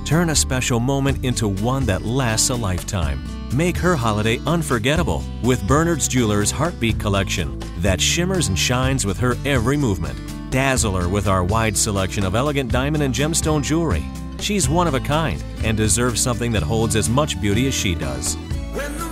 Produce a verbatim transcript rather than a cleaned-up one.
Turn a special moment into one that lasts a lifetime. Make her holiday unforgettable with Bernard's Jewelers Heartbeat Collection that shimmers and shines with her every movement. Dazzle her with our wide selection of elegant diamond and gemstone jewelry. She's one of a kind and deserves something that holds as much beauty as she does. When the